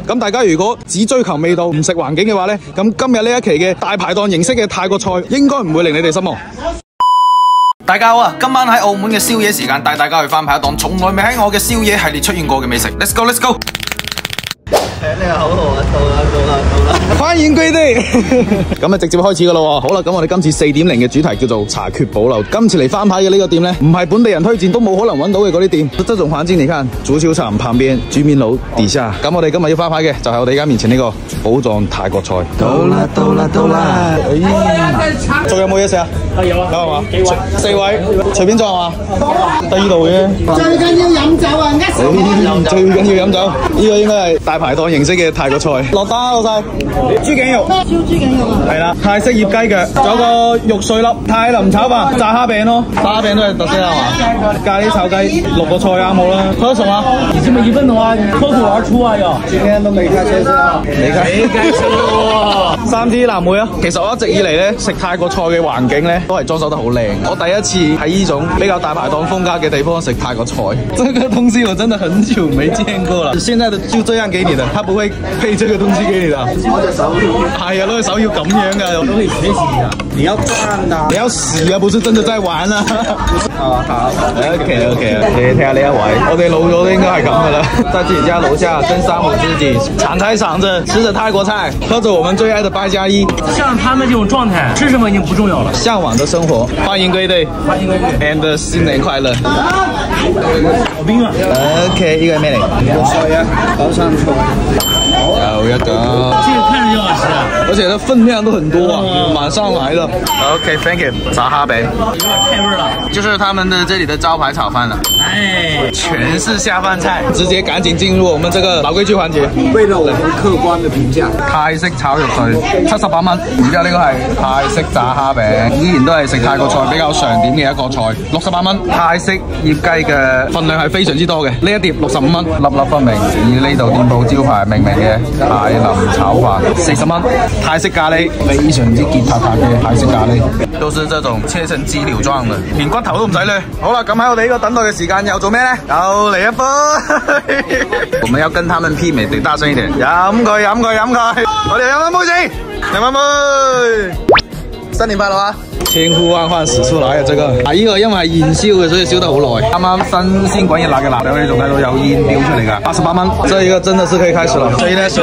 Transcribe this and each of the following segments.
咁大家如果只追求味道唔食環境嘅話呢，咁今日呢一期嘅大排檔形式嘅泰國菜應該唔會令你哋失望。大家好啊！今晚喺澳門嘅宵夜時間，帶大家去翻牌一檔從來未喺我嘅宵夜系列出現過嘅美食。Let's go, let's go！ 你個口號啊，到啦！ 歡迎歸隊，咁啊直接開始噶咯。好啦，咁我哋今次4.0嘅主題叫做查缺保留。今次嚟翻牌嘅呢個店呢，唔係本地人推薦都冇可能揾到嘅嗰啲店。這種環境你看，足球場旁邊，居民樓底下。咁我哋今日要翻牌嘅就係我哋而家面前呢個寶藏泰國菜。到啦！仲有冇嘢食啊？有啊，有係嘛？4位，隨便裝係嘛？得呢度嘅。最緊要飲酒啊！最緊要飲酒。呢個應該係大排檔形式嘅泰國菜。落單老細。豬頸肉，燒豬頸肉啊！係啦，泰式醃雞腳，仲有個肉碎粒，泰林炒飯，炸蝦餅咯，炸蝦餅都係特色係嘛？咖喱炒雞，6個菜啱好啦。喝什麼？ 你這麼一問的話，脫口而出啊又。 今天都未開車先，未開車喎。3支藍莓啊！其實我一直以嚟咧食泰國菜嘅環境咧都係裝修得好靚。我第一次喺呢種比較大排檔風格嘅地方食泰國菜，這個東西我真的很久沒見過了。現在的就這樣給你的，他不會配這個東西給你的。攞隻手，係啊，攞隻手要咁樣噶，都可以學習啊！你要轉啊，你要洗啊，不是真的在玩啊！好 ，OK， 你睇下呢一位，我哋老咗都應該係咁噶啦，在自己家樓下跟山姆自己敞開嗓子，吃着泰國菜，喝着我們最愛的8+1。 像他們這種狀態，吃什麼已經不重要了。 向往的生活，歡迎歸隊，歡迎歸隊 ，and 新年快樂。 好冰啊 ！OK， 呢個係咩嚟？肉碎啊，包生菜。有一個， 這個看着就好吃啊， 而且它分量都很多啊，馬上來了。OK，thank you， 炸蝦餅， 有點太味了， 就是他們的這裡的招牌炒飯了。 哎， 全是下飯菜，直接趕緊進入我們這個老規矩環節。 為了我們客觀的評價， 泰式炒肉碎78蚊，然之後呢個係泰式炸蝦餅，依然都係食泰國菜比較常點嘅一個菜，68蚊。泰式醃雞嘅份量係非常之多嘅，呢一碟65蚊，粒粒分明，以呢度店鋪招牌命名嘅泰林炒飯40蚊。泰式咖喱非常之結塔塔嘅泰式咖喱，都是這種切成雞柳狀嘅，連骨頭都唔使咧。好啦，咁喺我哋呢個等待嘅時間又做咩呢？又嚟一杯，我們要跟他們媲美，對，大聲一點，飲佢，我哋飲一杯先，飲一杯，新年快樂啊！千呼萬喚始出來啊！這個啊，呢個因為係現燒嘅，所以燒得好耐。啱啱新鮮滾熱辣嘅臘腸，你仲睇到有煙飆出嚟㗎，88蚊。這一個真的是可以開始了。誰呢？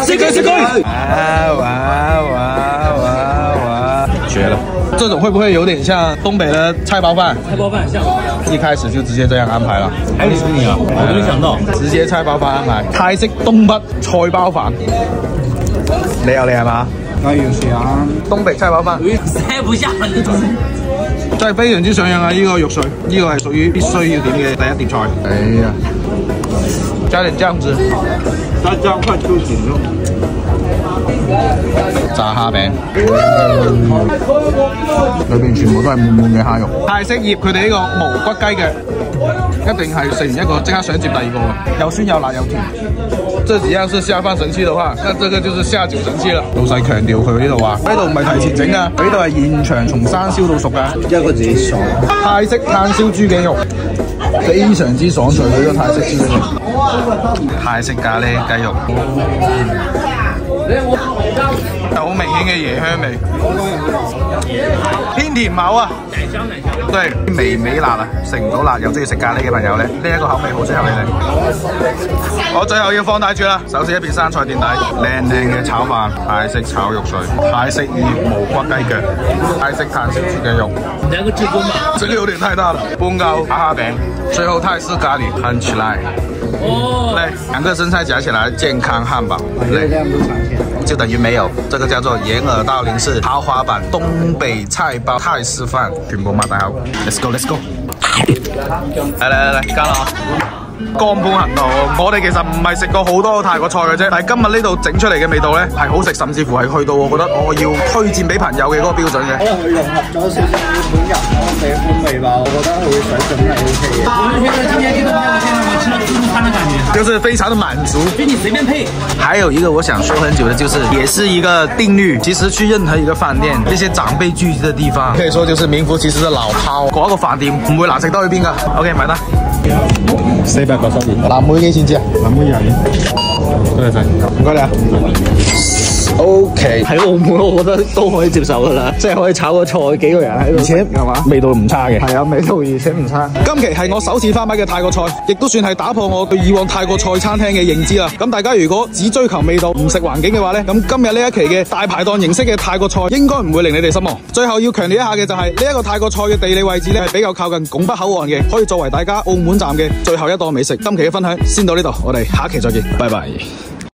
絕了！這種會不會有點像東北的菜包飯？ 菜包飯像， 一開始就直接這樣安排了。 還有你啊，我都沒想到， 直接菜包飯安排。泰式東北菜包飯，你有你係嘛？我要試東北菜包飯， 塞不下你。 真係非常之上癮啊！呢個肉碎，呢個係屬於必須要點嘅第一碟菜。哎呀，加點醬汁，加薑塊就緊肉。炸蝦餅，裏邊全部都係滿滿嘅蝦肉。泰式醃佢哋呢個無骨雞腳，一定係食完一個即刻想接第二個嘅，又酸又辣又甜。這幾樣是下飯神器的話，那這個就是下酒神器了。老細強調佢呢度話，呢度唔係提前整㗎，呢度係現場從生燒到熟㗎，一個字爽。泰式炭燒豬頸肉，非常之爽脆呢個泰式豬頸肉。泰式咖喱雞肉。有好明顯嘅椰香味，偏甜口啊，對，微微辣啊，食唔到辣又中意食咖喱嘅朋友咧，呢一個口味好適合你哋。我最後要放大住啦，首先一片生菜墊底，靚嘅炒飯，泰式炒肉碎，泰式醃無骨雞腳，泰式炭燒豬頸肉， 來個至尊吧， 這個有點太大了，半嚿蝦餅，最後泰式咖喱看起來。哦，來2個生菜夾起來，健康漢堡，就等於沒有。這個叫做掩耳盜鈴式豪華版東北菜包泰式飯，全部擘大口。Let's go，Let's go。嚟，加啦！江畔行道，我哋其實唔係食過好多泰國菜嘅啫，但係今日呢度整出嚟嘅味道咧係好食，甚至乎係去到我覺得我要推薦俾朋友嘅嗰個標準嘅。可能佢融合咗少少日本人嘅風味吧，我覺得佢水準係 OK 嘅。我覺得今天這個飯我見到我吃了自助餐的感覺，就是非常的滿足，給你隨便配。還有一個我想說很久的，就是也是一個定律，其實去任何一個飯店，這些長輩聚集的地方，可以說就是名副其實的老饕。嗰一個飯店唔會難食得去邊㗎。OK，買單。490元，藍莓幾錢支啊？藍莓20元。 多謝晒， 唔該你啊。OK， 喺澳門我覺得都可以接受噶啦，即係可以炒個菜幾個人喺度， 而且係嘛， 味道唔差嘅。 係啊，味道而且唔差。 今期係我首次翻買嘅泰國菜，亦都算係打破我對以往泰國菜餐廳嘅認知啦。咁大家如果只追求味道唔食環境嘅話呢，咁今日呢一期嘅大排檔形式嘅泰國菜應該唔會令你哋失望。最後要強調一下嘅就係呢一個泰國菜嘅地理位置呢係比較靠近拱北口岸嘅，可以作為大家澳門站嘅最後一檔美食。今期嘅分享先到呢度，我哋下期再見，拜拜。